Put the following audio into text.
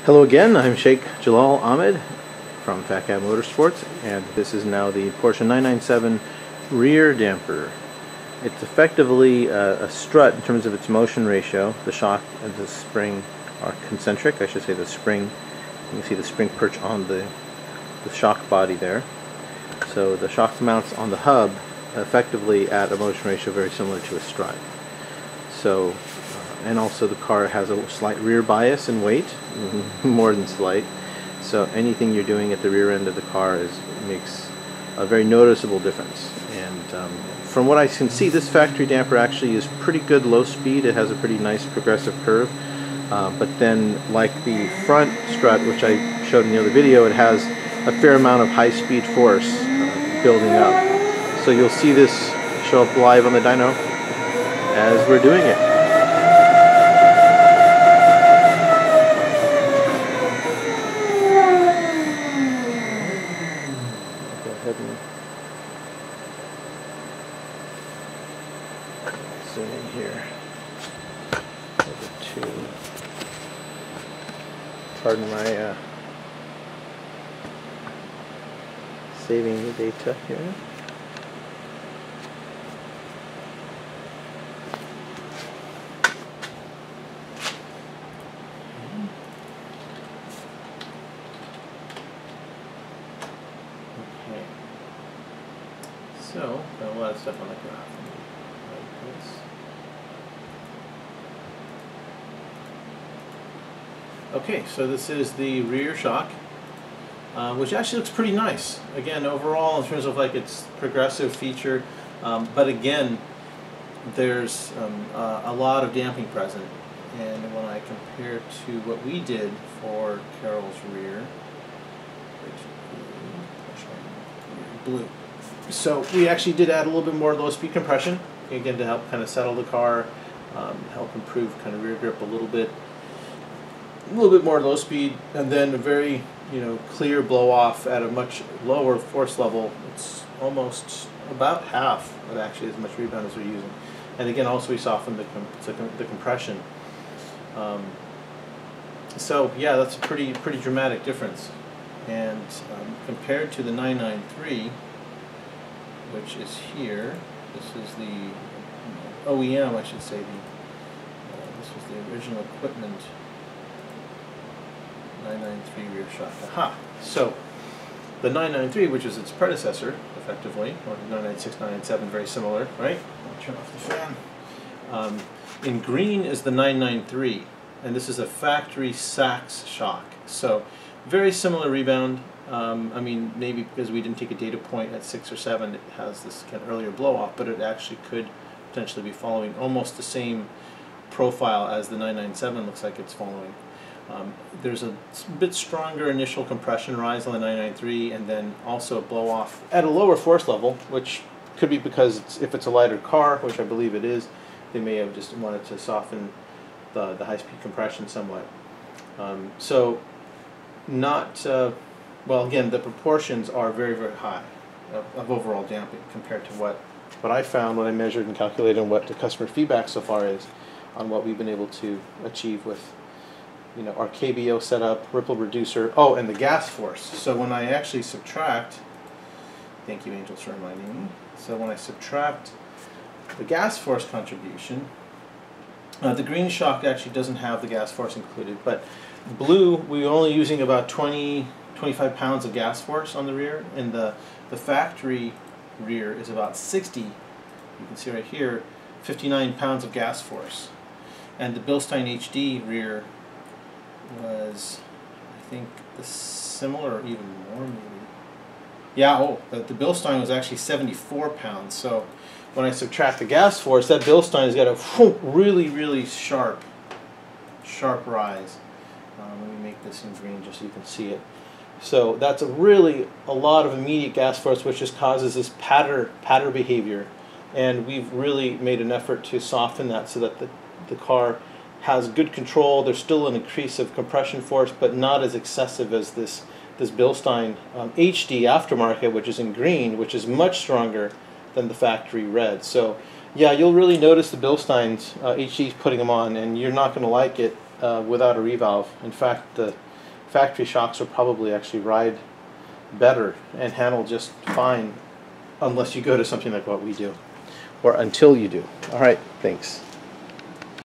Hello again, I'm Sheikh Jalal Ahmed from FCM Motorsports, and this is now the Porsche 997 rear damper. It's effectively a strut in terms of its motion ratio. The shock and the spring are concentric. I should say the spring, you can see the spring perch on the shock body there. So the shock mounts on the hub effectively at a motion ratio very similar to a strut. So and also the car has a slight rear bias in weight, more than slight. So anything you're doing at the rear end of the car makes a very noticeable difference. And from what I can see, this factory damper actually is pretty good low speed. It has a pretty nice progressive curve. But then, like the front strut, which I showed in the other video, it has a fair amount of high speed force building up. So you'll see this show up live on the dyno as we're doing it. Zoom in here over to, pardon my saving the data here. Okay. So, got a lot of stuff on the graph. Okay, so this is the rear shock, which actually looks pretty nice. Again, overall, in terms of like its progressive feature, but again, there's a lot of damping present. And when I compare to what we did for Carol's rear, which blue, so we actually did add a little bit more low-speed compression, again to help kind of settle the car, help improve kind of rear grip a little bit more low speed, and then a very clear blow off at a much lower force level. It's almost about half of actually as much rebound as we're using. And again, also we softened the compression. So yeah, that's a pretty dramatic difference. And compared to the 993, which is here, this is the OEM, I should say. This was the original equipment. 993 rear shock. Aha! So the 993, which is its predecessor, effectively, or 996, 997, very similar, right? I'll turn off the fan. In green is the 993, and this is a factory Sachs shock. So very similar rebound. I mean, maybe because we didn't take a data point at 6 or 7, it has this kind of earlier blow off, but it actually could potentially be following almost the same profile as the 997 looks like it's following. There's a bit stronger initial compression rise on the 993, and then also a blow off at a lower force level, which could be because if it's a lighter car, which I believe it is, they may have just wanted to soften the high-speed compression somewhat. So not, well, again, the proportions are very high of overall damping compared to what I found when I measured and calculated and what the customer feedback so far is on what we've been able to achieve with our KBO setup, Ripple Reducer, oh, and the gas force. So when I actually subtract, thank you Angels for reminding me, so when I subtract the gas force contribution, the green shock actually doesn't have the gas force included, but blue, we're only using about 25 pounds of gas force on the rear, and the factory rear is about 60, you can see right here, 59 pounds of gas force. And the Bilstein HD rear was, I think, similar or even more maybe. Yeah, oh, the Bilstein was actually 74 pounds. So when I subtract the gas force, that Bilstein has got a really sharp rise. Let me make this in green just so you can see it. So that's a lot of immediate gas force, which just causes this patter behavior. And we've really made an effort to soften that so that the car has good control. There's still an increase of compression force, but not as excessive as this Bilstein HD aftermarket, which is in green, which is much stronger than the factory red. So yeah, you'll really notice the Bilsteins HD's putting them on, and you're not going to like it without a revalve. In fact, the factory shocks will probably actually ride better and handle just fine unless you go to something like what we do, or until you do. All right, thanks.